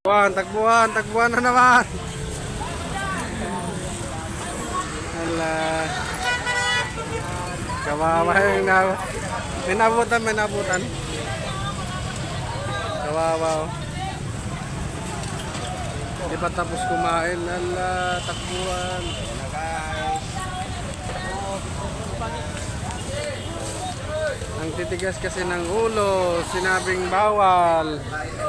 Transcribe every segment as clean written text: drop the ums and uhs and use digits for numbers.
Takbuhan, takbuhan na naman. Hala. Kawawa yung may nabutan. Kawawa. Hindi pa tapos kumain. Hala, takbuhan. Ang titigas kasi ng ulo, sinabing bawal.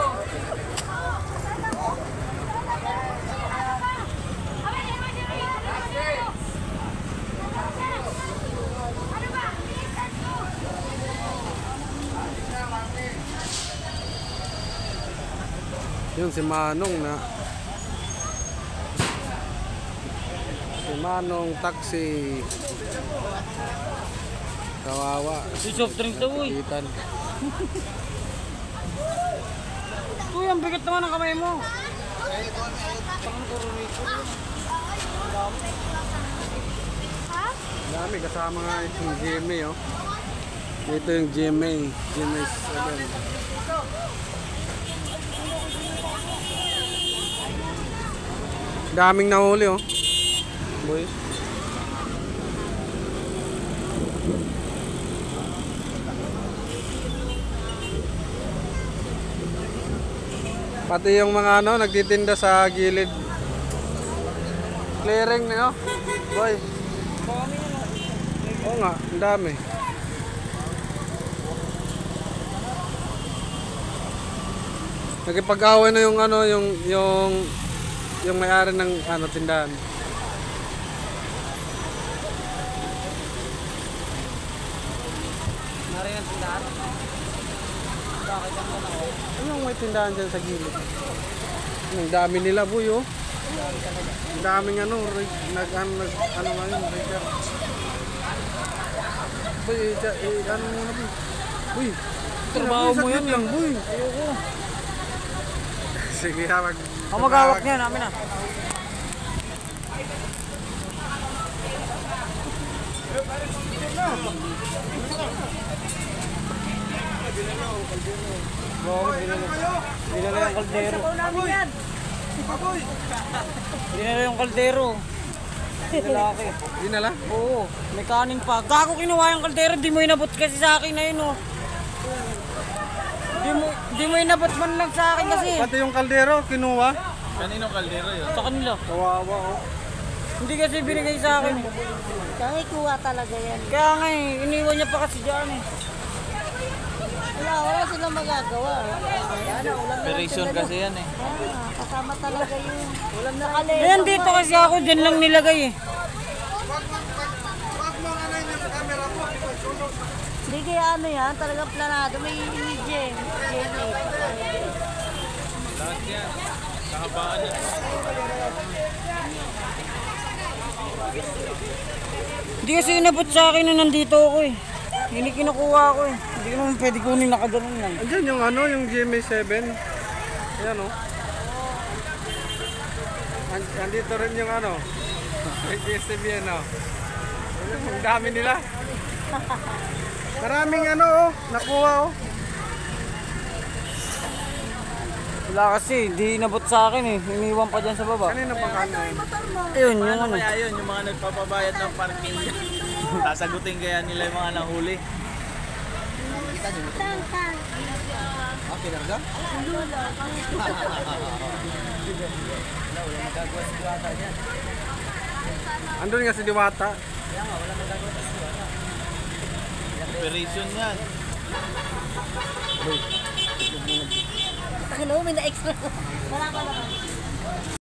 Yun si Manong na. Si Manong taxi. Kawawa. Si soft drink daw uy. Itan. Uy, ang bigat naman ang kamay mo. Dami kasama nga yung GMA oh. Ito yung GMA. GMA 7. Daming nahuli oh. Boys. Pati yung mga ano, nagtitinda sa gilid. Clearing na, oh. Boy. Oo nga, ang dami. Nagipag-away na yung ano, yung may-ari ng ano, tindahan. Nari ang tindahan. Bakit ang gano'n ako? Anong may tindahan dyan sa gilid? Ang dami nila, boy, oh. Ang daming ano, ano nga yun, Richard. Boy, ano muna, boy. Boy, Trabaho mo yun lang, boy. Ayoko. Sige, hawag. Ang mag-awak niya, namin na. Dinala yung kaldero. Dinala yung kaldero. Lalaki. Dinala? Oo, may kanin pa. Gago kinuha yung kaldero, di mo inabot kasi sa akin na yun oh. Di mo inabot man lang sa akin kasi. Pati yung kaldero, kinuha. Kaninong kaldero yun? Sa kanila. Kawawa, oh. Hindi kasi binigay sa akin. Kaya kuha talaga yan. Kaya nga eh, iniwan niya pa kasi dyan eh. Wala silang magagawa. Operation kasi yan eh. Kasama talaga yun. Ulam na kalero. Ayan dito kasi ako, dyan lang nilagay eh. Hindi kaya ano yan, talagang planado. May imidye. Lahat yan. Kahabaan yan. Hindi kasi inabot sa akin na nandito ako eh. Hindi kinukuha ako eh. Hindi naman pwede kunin nakaganon lang. Andyan yung ano, yung GMA 7. Ayan, oh. Andito rin yung ano, HSTV, ano. Ang dami nila. Maraming ano, oh, nakuha, oh. Wala kasi, di inabot sa akin eh. Iniwan pa dyan sa baba. Kanina pang kanin. Ayun, yung Paano ano. kaya yun? Yung mga nagpapabayad ng parking dyan. Sasagutin kaya nila yung mga nahuli. Ah, pinarga? Andun nga si Diwata. Operation yan. Hello, may na-extra. Wala ka naman.